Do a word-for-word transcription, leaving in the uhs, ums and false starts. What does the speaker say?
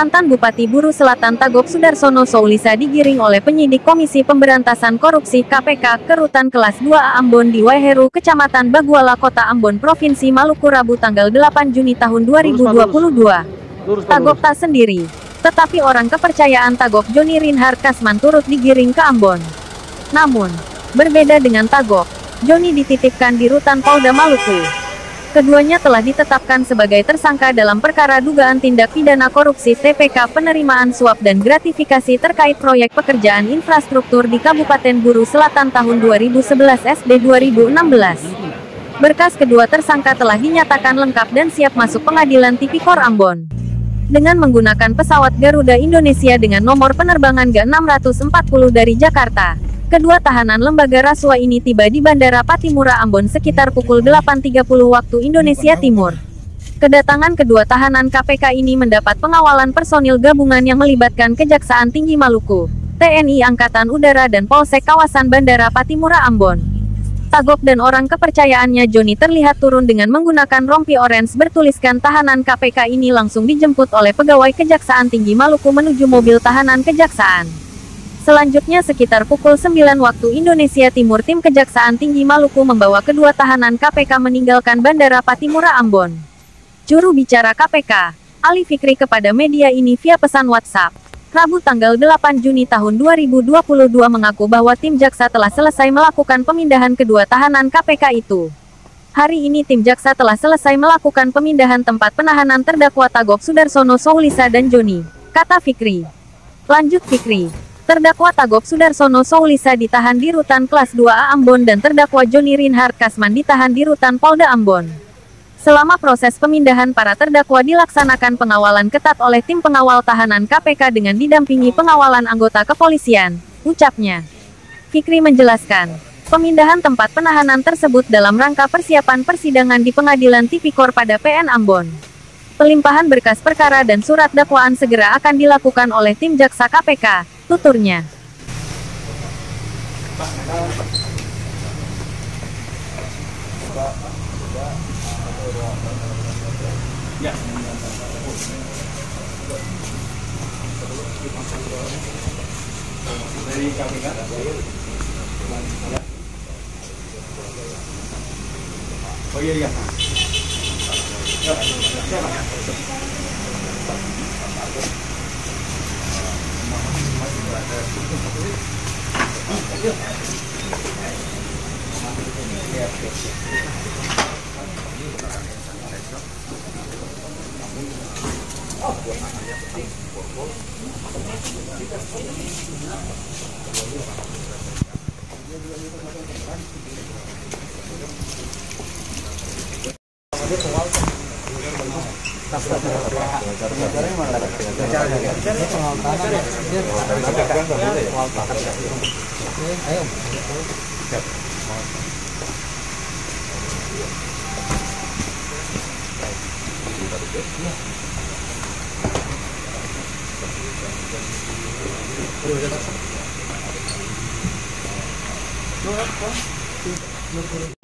Mantan Bupati Buru Selatan Tagop Sudarsono Soulisa digiring oleh penyidik Komisi Pemberantasan Korupsi K P K ke Rutan Kelas dua A Ambon di Waiheru, Kecamatan Baguala, Kota Ambon, Provinsi Maluku, Rabu tanggal delapan Juni tahun dua ribu dua puluh dua. Tagop tak sendiri, tetapi orang kepercayaan Tagop Joni Reinhard Kasman turut digiring ke Ambon. Namun, berbeda dengan Tagop, Joni dititipkan di Rutan Polda Maluku. Keduanya telah ditetapkan sebagai tersangka dalam perkara dugaan tindak pidana korupsi T P K penerimaan suap dan gratifikasi terkait proyek pekerjaan infrastruktur di Kabupaten Buru Selatan tahun dua ribu sebelas sampai dua ribu enam belas. Berkas kedua tersangka telah dinyatakan lengkap dan siap masuk pengadilan Tipikor Ambon. Dengan menggunakan pesawat Garuda Indonesia dengan nomor penerbangan G enam ratus empat puluh dari Jakarta, kedua tahanan lembaga rasuah ini tiba di Bandara Patimura Ambon sekitar pukul delapan tiga puluh waktu Indonesia Timur. Kedatangan kedua tahanan K P K ini mendapat pengawalan personil gabungan yang melibatkan Kejaksaan Tinggi Maluku, T N I Angkatan Udara dan Polsek kawasan Bandara Patimura Ambon. Tagop dan orang kepercayaannya Joni terlihat turun dengan menggunakan rompi orange bertuliskan tahanan K P K ini langsung dijemput oleh pegawai Kejaksaan Tinggi Maluku menuju mobil tahanan Kejaksaan. Selanjutnya sekitar pukul sembilan waktu Indonesia Timur, tim Kejaksaan Tinggi Maluku membawa kedua tahanan K P K meninggalkan Bandara Patimura Ambon. Juru bicara K P K, Ali Fikri, kepada media ini via pesan WhatsApp, Rabu tanggal delapan Juni tahun dua ribu dua puluh dua mengaku bahwa tim jaksa telah selesai melakukan pemindahan kedua tahanan K P K itu. Hari ini tim jaksa telah selesai melakukan pemindahan tempat penahanan terdakwa Tagop Sudarsono Soulisa dan Joni, kata Fikri. Lanjut Fikri, terdakwa Tagop Sudarsono Soulisa ditahan di Rutan Kelas dua A Ambon dan terdakwa Joni Reinhard Kasman ditahan di Rutan Polda Ambon. Selama proses pemindahan, para terdakwa dilaksanakan pengawalan ketat oleh tim pengawal tahanan K P K dengan didampingi pengawalan anggota kepolisian, ucapnya. Fikri menjelaskan, pemindahan tempat penahanan tersebut dalam rangka persiapan persidangan di Pengadilan Tipikor pada P N Ambon. Pelimpahan berkas perkara dan surat dakwaan segera akan dilakukan oleh tim jaksa K P K, tuturnya. Ya. Dari K P K. Oh iya iya. Siapa? Ayo.